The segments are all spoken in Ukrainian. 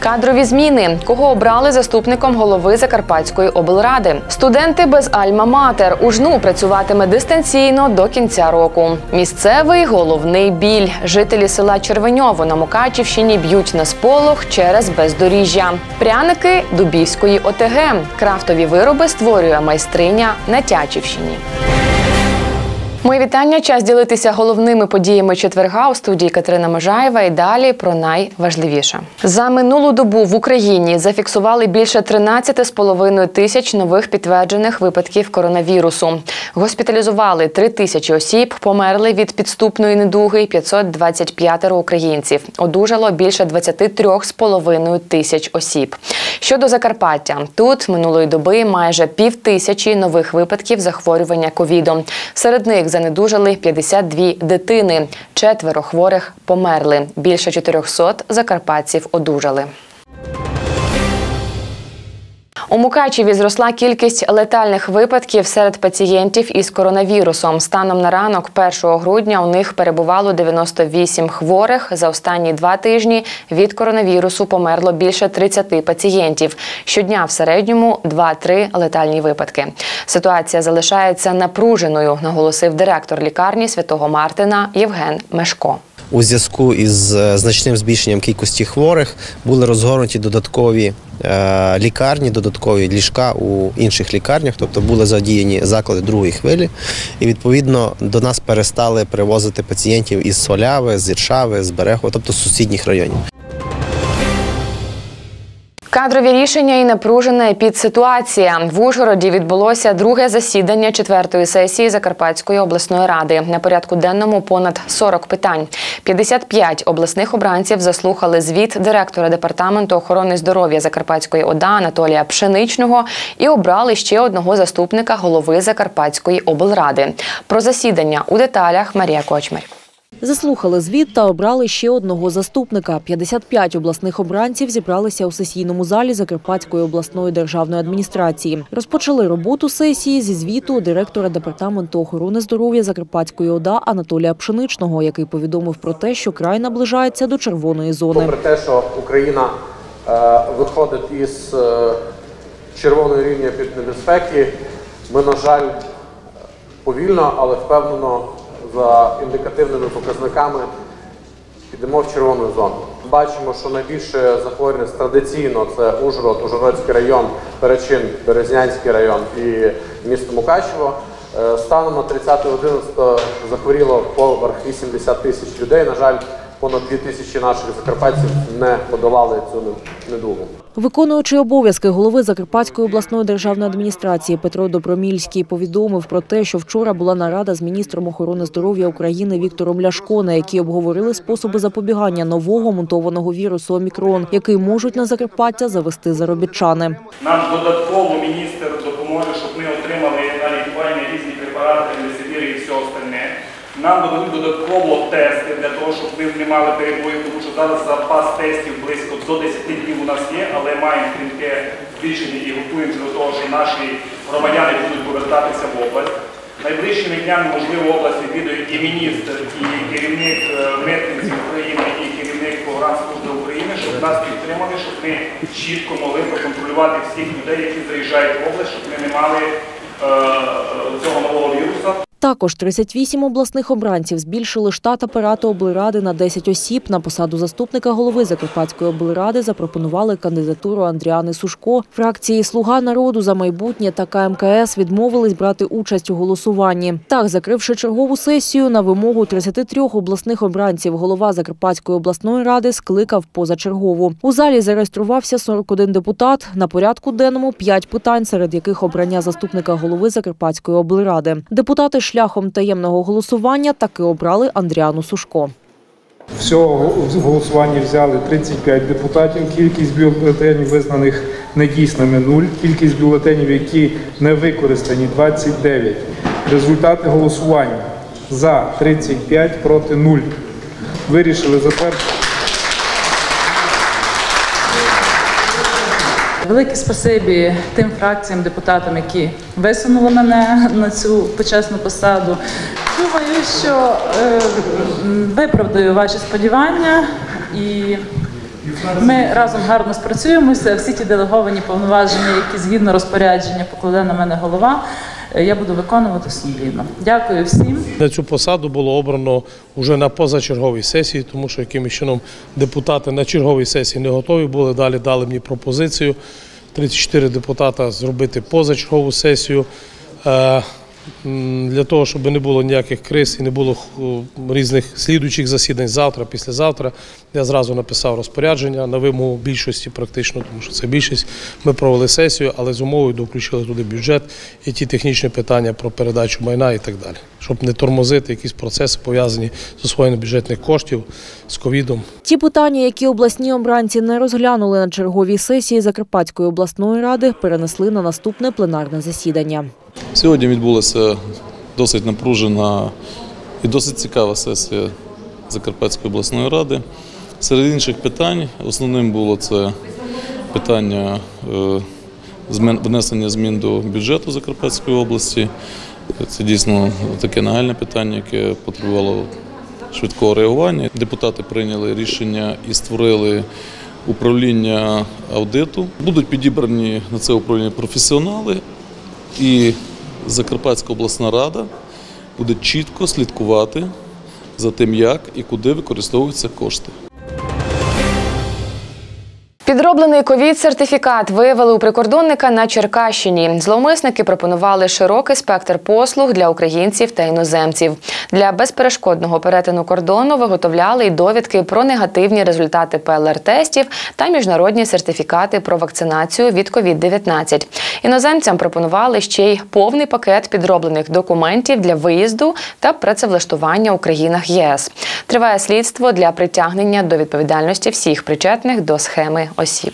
Кадрові зміни. Кого обрали заступником голови Закарпатської облради? Студенти без альма-матер. УЖНУ працюватиме дистанційно до кінця року. Місцевий головний біль. Жителі села Червеньово на Мукачівщині б'ють на сполох через бездоріжжя. Пряники Дубівської ОТГ. Крафтові вироби створює майстриня на Тячівщині. Мої вітання. Час ділитися головними подіями четверга. У студії Катерина Можаєва. І далі про найважливіше. За минулу добу в Україні зафіксували більше 13,5 тисяч нових підтверджених випадків коронавірусу. Госпіталізували 3 тисячі осіб, померли від підступної недуги 525 українців. Одужало більше 23,5 тисяч осіб. Щодо Закарпаття, тут минулої доби майже 5000 нових випадків захворювання ковідом. Серед них занедужали 52 дитини. 4 хворих померли. Більше 400 закарпатців одужали. У Мукачеві зросла кількість летальних випадків серед пацієнтів із коронавірусом. Станом на ранок 1 грудня у них перебувало 98 хворих. За останні 2 тижні від коронавірусу померло більше 30 пацієнтів. Щодня в середньому 2-3 летальні випадки. Ситуація залишається напруженою, наголосив директор лікарні Святого Мартина Євген Мешко. У зв'язку із значним збільшенням кількості хворих були розгорнуті додаткові лікарні, додаткові ліжка у інших лікарнях, тобто були задіяні заклади другої хвилі. І, відповідно, до нас перестали привозити пацієнтів із Соляви, з Іршави, з Берегова, тобто з сусідніх районів. Кадрові рішення і напружена епідситуація. В Ужгороді відбулося друге засідання 4-ї сесії Закарпатської обласної ради. На порядку денному понад 40 питань. 55 обласних обранців заслухали звіт директора Департаменту охорони здоров'я Закарпатської ОДА Анатолія Пшеничного і обрали ще одного заступника голови Закарпатської облради. Про засідання у деталях Марія Кочмар. Заслухали звіт та обрали ще одного заступника. 55 обласних обранців зібралися у сесійному залі Закарпатської обласної державної адміністрації. Розпочали роботу сесії зі звіту директора Департаменту охорони здоров'я Закарпатської ОДА Анатолія Пшеничного, який повідомив про те, що край наближається до червоної зони. Попри те, що Україна виходить із червоної рівня небезпеки, ми, на жаль, повільно, але впевнено, за індикативними показниками підемо в червону зону. Бачимо, що найбільше захворюваність традиційно це Ужгород, Ужгородський район, Перечин, Березнянський район і місто Мукачево. Станом на 30.11 захворіло поверх 80 тисяч людей. На жаль, понад 2000 наших закарпатців не подолали цю недугу. Виконуючий обов'язки голови Закарпатської обласної державної адміністрації Петро Добромільський повідомив про те, що вчора була нарада з міністром охорони здоров'я України Віктором Ляшко, на якій обговорили способи запобігання нового мутованого вірусу Омікрон, який можуть на Закарпаття завести заробітчани. Нам додатково міністр допоможе, щоб ми отримали на лікування різні препарати, ремдесивір і все остальне. Нам дадуть додатково тести для того, щоб ми не мали перебоїв, тому що зараз запас тестів близько до 10 днів у нас є, але маємо стрімке збільшення і готуємося до того, що наші громадяни будуть повертатися в область. Найближчими днями, можливо, область відвідує і міністр, і керівник митниці України, і керівник Погранслужби України, щоб нас підтримали, щоб ми чітко могли проконтролювати всіх людей, які заїжджають в область, щоб ми не мали цього нового віруса. Також 38 обласних обранців збільшили штат апарату облради на 10 осіб. На посаду заступника голови Закарпатської облради запропонували кандидатуру Андріани Сушко. Фракції «Слуга народу», «За майбутнє» та КМКС відмовились брати участь у голосуванні. Так, закривши чергову сесію, на вимогу 33 обласних обранців голова Закарпатської обласної ради скликав позачергову. У залі зареєструвався 41 депутат. На порядку денному 5 питань, серед яких обрання заступника голови Закарпатської облради. Депутати шляхом таємного голосування таки обрали Андріану Сушко. Всього в голосуванні взяли 35 депутатів, кількість бюлетенів визнаних недійсними – 0, кількість бюлетенів, які не використані – 29. Результати голосування – за 35, проти 0. Вирішили затвердити. Велике спасибі тим фракціям, депутатам, які висунули мене на цю почесну посаду. Думаю, що виправдаю ваші сподівання і Ми разом гарно спрацюємося, всі ті делеговані повноваження, які згідно розпорядження покладе на мене голова, я буду виконувати сумлінно. Дякую всім. На цю посаду було обрано вже на позачерговій сесії, тому що якимось чином депутати на черговій сесії не готові були. Далі дали мені пропозицію 34 депутата зробити позачергову сесію. Для того, щоб не було ніяких криз і не було різних слідуючих засідань завтра, післязавтра, я зразу написав розпорядження на вимогу більшості практично, тому що це більшість. Ми провели сесію, але з умовою включили туди бюджет і ті технічні питання про передачу майна і так далі, щоб не тормозити якісь процеси, пов'язані з освоєнням бюджетних коштів, з ковідом. Ті питання, які обласні обранці не розглянули на черговій сесії Закарпатської обласної ради, перенесли на наступне пленарне засідання. Сьогодні відбулася досить напружена і досить цікава сесія Закарпатської обласної ради. Серед інших питань основним було це питання внесення змін до бюджету Закарпатської області. Це дійсно таке нагальне питання, яке потребувало швидкого реагування. Депутати прийняли рішення і створили управління аудиту. Будуть підібрані на це управління професіонали. І Закарпатська обласна рада буде чітко слідкувати за тим, як і куди використовуються кошти. Підроблений ковід-сертифікат виявили у прикордонника на Черкащині. Зловмисники пропонували широкий спектр послуг для українців та іноземців. Для безперешкодного перетину кордону виготовляли й довідки про негативні результати ПЛР-тестів та міжнародні сертифікати про вакцинацію від ковід-19. Іноземцям пропонували ще й повний пакет підроблених документів для виїзду та працевлаштування у країнах ЄС. Триває слідство для притягнення до відповідальності всіх причетних до схеми осіб.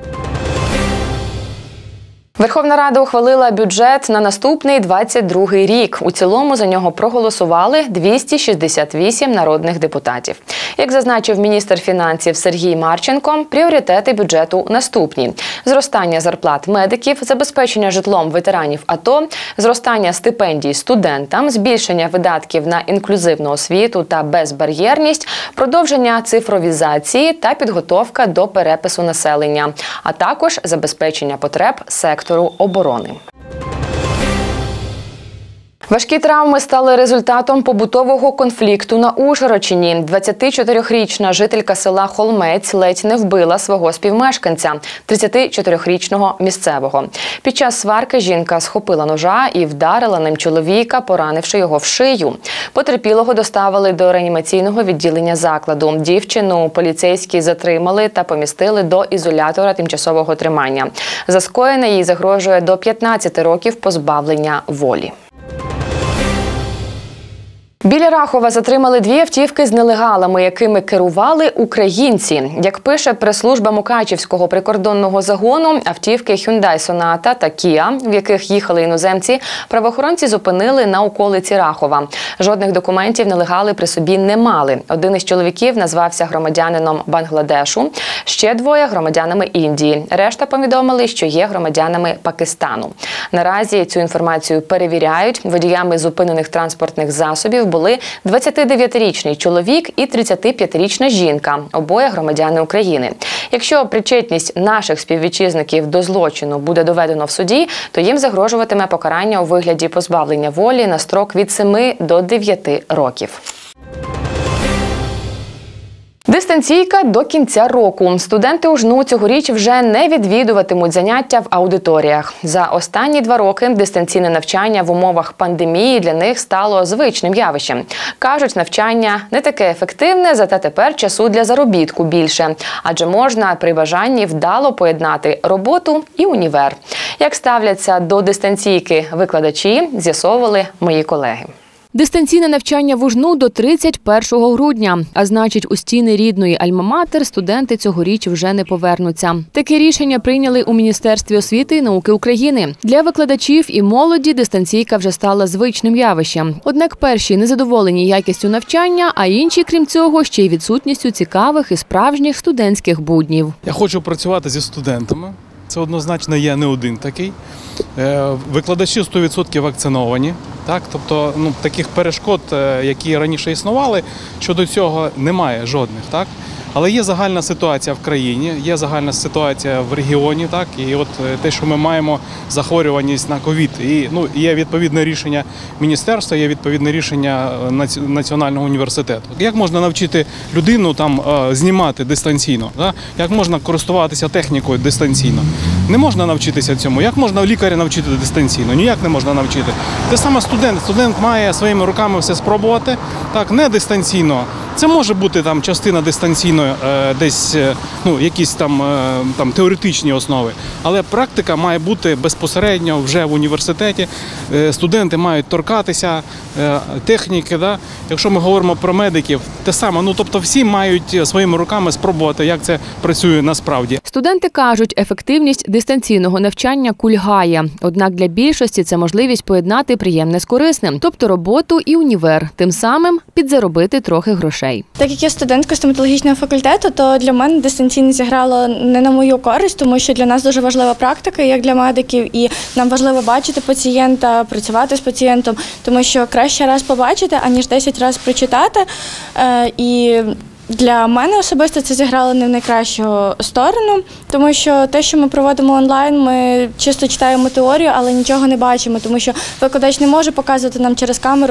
Верховна Рада ухвалила бюджет на наступний 22-й рік. У цілому за нього проголосували 268 народних депутатів. Як зазначив міністр фінансів Сергій Марченко, пріоритети бюджету наступні: зростання зарплат медиків, забезпечення житлом ветеранів АТО, зростання стипендій студентам, збільшення видатків на інклюзивну освіту та безбар'єрність, продовження цифровізації та підготовка до перепису населення, а також забезпечення потреб сектору оборони. Важкі травми стали результатом побутового конфлікту на Ужгородщині. 24-річна жителька села Холмець ледь не вбила свого співмешканця, 34-річного місцевого. Під час сварки жінка схопила ножа і вдарила ним чоловіка, поранивши його в шию. Потерпілого доставили до реанімаційного відділення закладу. Дівчину поліцейські затримали та помістили до ізолятора тимчасового тримання. За скоєне їй загрожує до 15 років позбавлення волі. Біля Рахова затримали 2 автівки з нелегалами, якими керували українці. Як пише прес-служба Мукачівського прикордонного загону, автівки Hyundai Sonata та Kia, в яких їхали іноземці, правоохоронці зупинили на околиці Рахова. Жодних документів нелегали при собі не мали. Один із чоловіків назвався громадянином Бангладешу, ще 2 – громадянами Індії. Решта повідомили, що є громадянами Пакистану. Наразі цю інформацію перевіряють. Водіями зупинених транспортних засобів були 29-річний чоловік і 35-річна жінка, обоє громадяни України. Якщо причетність наших співвітчизників до злочину буде доведено в суді, то їм загрожуватиме покарання у вигляді позбавлення волі на строк від 7 до 9 років. Дистанційка до кінця року. Студенти УЖНУ цьогоріч вже не відвідуватимуть заняття в аудиторіях. За останні 2 роки дистанційне навчання в умовах пандемії для них стало звичним явищем. Кажуть, навчання не таке ефективне, зате тепер часу для заробітку більше. Адже можна при бажанні вдало поєднати роботу і універ. Як ставляться до дистанційки викладачі, з'ясовували мої колеги. Дистанційне навчання в УЖНУ до 31 грудня. А значить, у стіни рідної Альма-Матер студенти цьогоріч вже не повернуться. Таке рішення прийняли у Міністерстві освіти і науки України. Для викладачів і молоді дистанційка вже стала звичним явищем. Однак перші незадоволені якістю навчання, а інші, крім цього, ще й відсутністю цікавих і справжніх студентських буднів. Я хочу працювати зі студентами. Це однозначно є не один такий. Викладачі 100% вакциновані. Так? Тобто таких перешкод, які раніше існували, щодо цього немає жодних. Так? Але є загальна ситуація в країні, є загальна ситуація в регіоні, так, і от те, що ми маємо захворюваність на ковід, і є відповідне рішення міністерства, є відповідне рішення Національного університету. Як можна навчити людину там знімати дистанційно, так? Як можна користуватися технікою дистанційно? Не можна навчитися цьому. Як можна лікаря навчити дистанційно? Ніяк не можна навчити. Те саме студент. Студент має своїми руками все спробувати, так, не дистанційно. Це може бути там частина дистанційної, десь якісь там теоретичні основи, але практика має бути безпосередньо вже в університеті. Студенти мають торкатися техніки. Да? Якщо ми говоримо про медиків, те саме. Тобто всі мають своїми руками спробувати, як це працює насправді. Студенти кажуть, ефективність дистанційного навчання кульгає. Однак для більшості це можливість поєднати приємне з корисним, тобто роботу і універ, тим самим підзаробити трохи грошей. Так як я студентка стоматологічного факультету, то для мене дистанційно зіграло не на мою користь, тому що для нас дуже важлива практика, як для медиків, і нам важливо бачити пацієнта, працювати з пацієнтом, тому що краще раз побачити, аніж 10 разів прочитати. І для мене особисто це зіграло не в найкращу сторону, тому що те, що ми проводимо онлайн, ми чисто читаємо теорію, але нічого не бачимо, тому що викладач не може показувати нам через камеру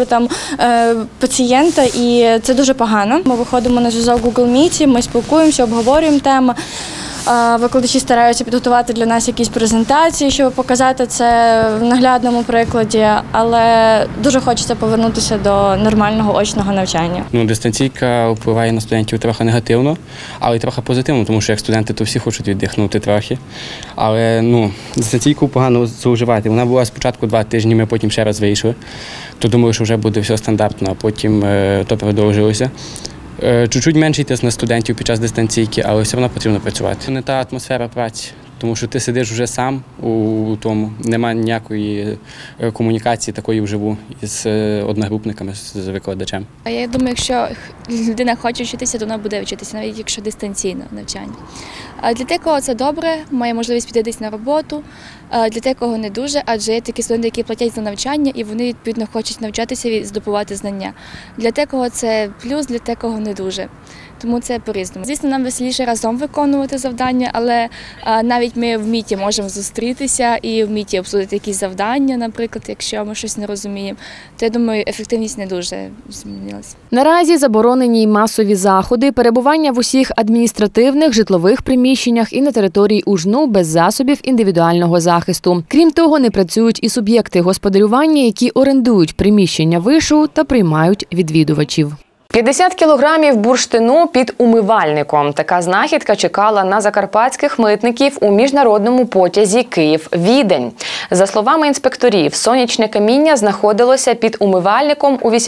пацієнта, і це дуже погано. Ми виходимо на зв'язок Google Meet, ми спілкуємося, обговорюємо теми. Викладачі стараються підготувати для нас якісь презентації, щоб показати це в наглядному прикладі, але дуже хочеться повернутися до нормального очного навчання. Дистанційка впливає на студентів трохи негативно, але й трохи позитивно, тому що як студенти, то всі хочуть віддихнути трохи. Але дистанційку погано зловживати. Вона була спочатку 2 тижні, ми потім ще раз вийшли. То думаю, що вже буде все стандартно, а потім то продовжилося. Чуть-чуть менший тиск на студентів під час дистанційки, але все одно потрібно працювати. Не та атмосфера праці, тому що ти сидиш вже сам у тому, немає ніякої комунікації такої вживу з одногрупниками, з викладачем. Я думаю, якщо людина хоче вчитися, то вона буде вчитися, навіть якщо дистанційно навчання. Для декого це добре, має можливість піти десь на роботу, для декого не дуже, адже є такі студенти, які платять за навчання, і вони, відповідно, хочуть навчатися і здобувати знання. Для декого це плюс, для декого не дуже. Тому це по-різному. Звісно, нам веселіше разом виконувати завдання, але навіть ми в міті можемо зустрітися і в міті обсудити якісь завдання, наприклад, якщо ми щось не розуміємо. То, я думаю, ефективність не дуже змінилася. Наразі заборонені й масові заходи, перебування в усіх адміністративних, житлових приміщеннях і на території УЖНУ без засобів індивідуального захисту. Крім того, не працюють і суб'єкти господарювання, які орендують приміщення вишу та приймають відвідувачів. 50 кілограмів бурштину під умивальником. Така знахідка чекала на закарпатських митників у міжнародному потязі Київ-Відень. За словами інспекторів, сонячне каміння знаходилося під умивальником у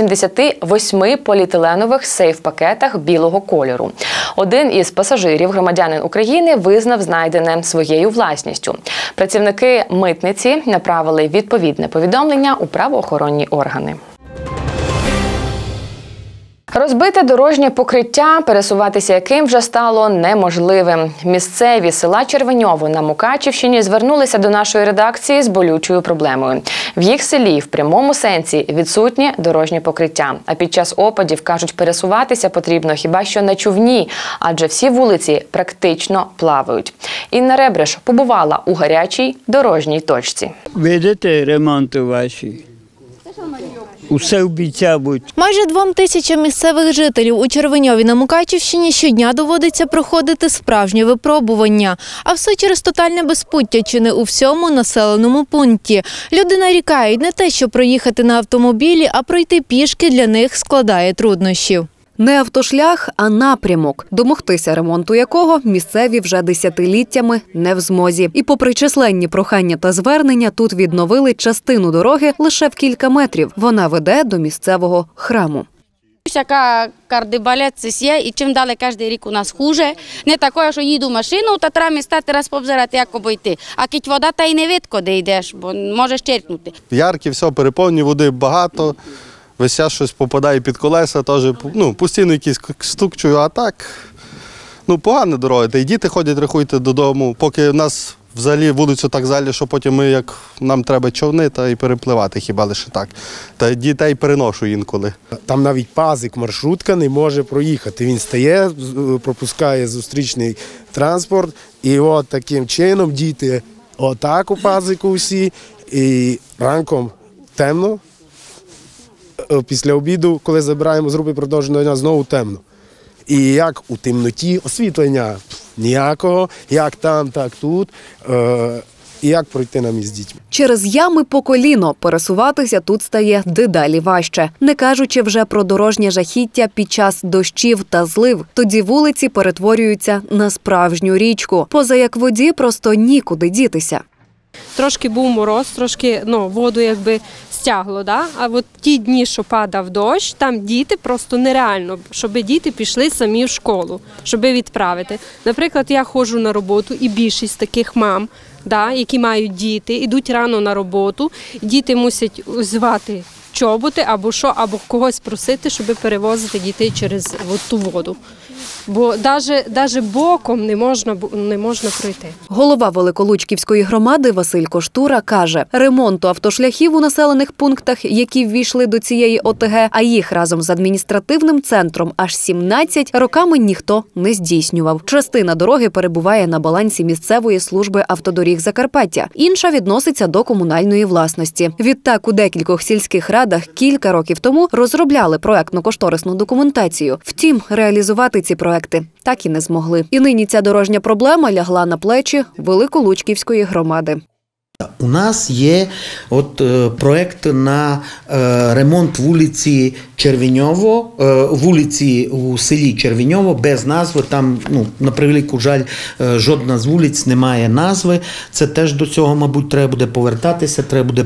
88 поліетиленових сейф-пакетах білого кольору. Один із пасажирів, громадянин України, визнав знайдене своєю власністю. Працівники митниці направили відповідне повідомлення у правоохоронні органи. Розбите дорожнє покриття, пересуватися яким вже стало неможливим. Місцеві села Червеньово на Мукачівщині звернулися до нашої редакції з болючою проблемою. В їх селі в прямому сенсі відсутнє дорожнє покриття. А під час опадів, кажуть, пересуватися потрібно хіба що на човні, адже всі вулиці практично плавають. Інна Ребреш побувала у гарячій дорожній точці. Видите ремонти ваші? Усе обіцяють. Майже 2000 місцевих жителів у Червеньові на Мукачівщині щодня доводиться проходити справжнє випробування. А все через тотальне безпуття чи не у всьому населеному пункті. Люди нарікають не те, що проїхати на автомобілі, а пройти пішки для них складає труднощів. Не автошлях, а напрямок, домогтися ремонту якого місцеві вже десятиліттями не в змозі. І попри численні прохання та звернення, тут відновили частину дороги лише в кілька метрів. Вона веде до місцевого храму. Всяка кардибалець є, і чим далі кожен рік у нас хуже. Не таке, що їду машину, та треба стати раз побзирати, як обійти. А кить вода, та й не видко, де йдеш, бо можеш черкнути. Ярки, все, переповні, води багато. Весь час щось попадає під колеса, теж, постійно якийсь стук чую, а так, погана дорога. Та й діти ходять, рахуйте, додому. Поки в нас взагалі вулицю так залі, що потім ми, як нам треба човни, та й перепливати хіба лише так. Та дітей переношу інколи. Там навіть пазик, маршрутка не може проїхати. Він стає, пропускає зустрічний транспорт, і от таким чином діти отак у пазику всі, і ранком темно, після обіду, коли забираємо з групи продовженого дня, знову темно. І як у темноті освітлення ніякого, як там, так тут, і як пройти нам із дітьми. Через ями по коліно пересуватися тут стає дедалі важче. Не кажучи вже про дорожнє жахіття під час дощів та злив. Тоді вулиці перетворюються на справжню річку. Поза як воді просто нікуди дітися. Трошки був мороз, трошки воду якби стягло, да? А от ті дні, що падав дощ, там діти просто нереально, щоб діти пішли самі в школу, щоб відправити. Наприклад, я ходжу на роботу і більшість таких мам, да, які мають діти, йдуть рано на роботу, діти мусять звати чоботи або що, або когось просити, щоб перевозити дітей через ту воду. Бо навіть боком не можна пройти. Голова Великолучківської громади Василь Коштура каже, ремонту автошляхів у населених пунктах, які ввійшли до цієї ОТГ, а їх разом з адміністративним центром аж 17, роками ніхто не здійснював. Частина дороги перебуває на балансі місцевої служби автодоріг Закарпаття, інша відноситься до комунальної власності. Відтак у декількох сільських радах кілька років тому розробляли проектно-кошторисну документацію. Втім, реалізувати ці проекти так і не змогли. І нині ця дорожня проблема лягла на плечі Великолучківської громади. У нас є проєкт на ремонт вулиці Червеньово, вулиці у селі Червеньово без назви. Там, на превеликий жаль, жодна з вулиць не має назви. Це теж до цього, мабуть, треба буде повертатися, треба буде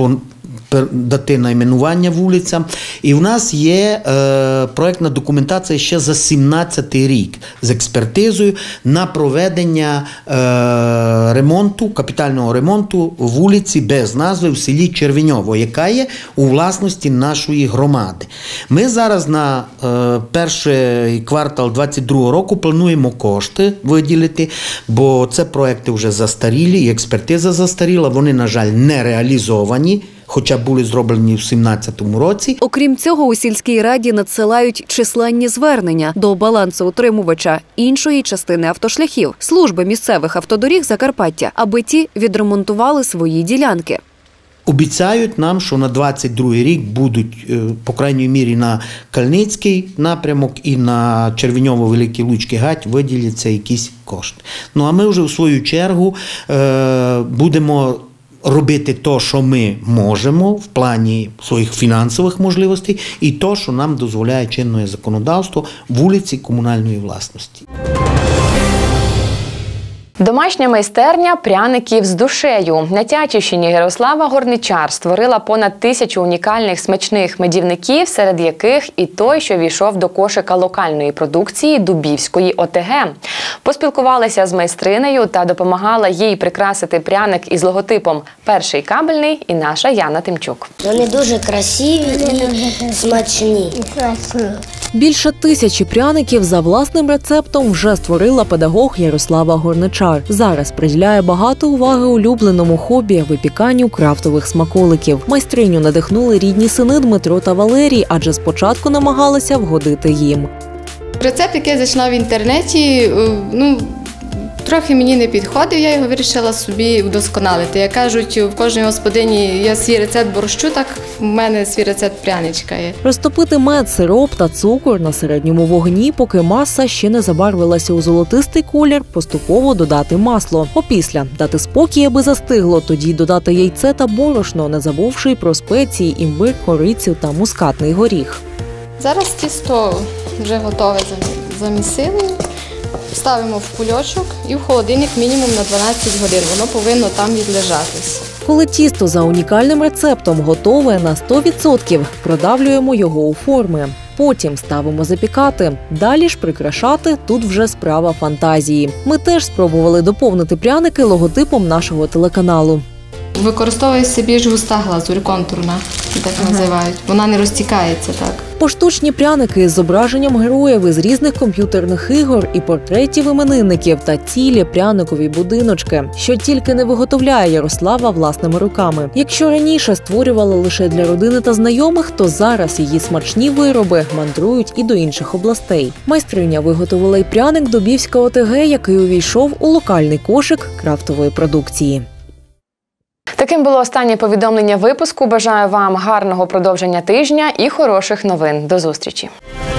дати найменування вулицям. І в нас є проєктна документація ще за 17-й рік з експертизою на проведення ремонту, капітального ремонту вулиці без назви в селі Червеньово, яка є у власності нашої громади. Ми зараз на перший квартал 2022 року плануємо кошти виділити, бо це проекти вже застарілі, і експертиза застаріла, вони, на жаль, не реалізовані, хоча були зроблені в 2017 році. Окрім цього, у сільській раді надсилають численні звернення до балансоутримувача іншої частини автошляхів – служби місцевих автодоріг Закарпаття, аби ті відремонтували свої ділянки. Обіцяють нам, що на 22-й рік будуть, по крайній мірі, на Кальницький напрямок і на Червеньово-Великі Лучки-Гать виділяться якісь кошти. А ми вже, в свою чергу, будемо робити те, що ми можемо в плані своїх фінансових можливостей, і те, що нам дозволяє чинне законодавство вулиці комунальної власності. Домашня майстерня пряників з душею. На Тячівщині Ярослава Горничар створила понад 1000 унікальних смачних медівників, серед яких і той, що війшов до кошика локальної продукції Дубівської ОТГ. Поспілкувалися з майстринею та допомагала їй прикрасити пряник із логотипом «Перший кабельний» і наша Яна Тимчук. Вони дуже красиві і смачні. Більше 1000 пряників за власним рецептом вже створила педагог Ярослава Горничар. Зараз приділяє багато уваги улюбленому хобі – випіканню крафтових смаколиків. Майстриню надихнули рідні сини Дмитро та Валерій, адже спочатку намагалися вгодити їм. Рецепт, який я знайшла в інтернеті, трохи мені не підходив, я його вирішила собі вдосконалити. Як кажуть, в кожній господині є свій рецепт борщу, так в мене свій рецепт пряничка є. Розтопити мед, сироп та цукор на середньому вогні, поки маса ще не забарвилася у золотистий колір, поступово додати масло. Опісля дати спокій, аби застигло, тоді додати яйце та борошно, не забувши про спеції, імбир, корицю та мускатний горіх. Зараз тісто вже готове, замісили. Ставимо в кульочок і в холодильник мінімум на 12 годин. Воно повинно там відлежатись. Коли тісто за унікальним рецептом готове на 100%, продавлюємо його у форми. Потім ставимо запікати. Далі ж прикрашати – тут вже справа фантазії. Ми теж спробували доповнити пряники логотипом нашого телеканалу. Використовується більш густа глазурь, контурна, так називають. Вона не розтікається так. Поштучні пряники з зображенням героїв із різних комп'ютерних ігор і портретів іменинників та цілі пряникові будиночки, що тільки не виготовляє Ярослава власними руками. Якщо раніше створювала лише для родини та знайомих, то зараз її смачні вироби мандрують і до інших областей. Майстриня виготовила й пряник Дубівська ОТГ, який увійшов у локальний кошик крафтової продукції. Таким було останнє повідомлення випуску. Бажаю вам гарного продовження тижня і хороших новин. До зустрічі!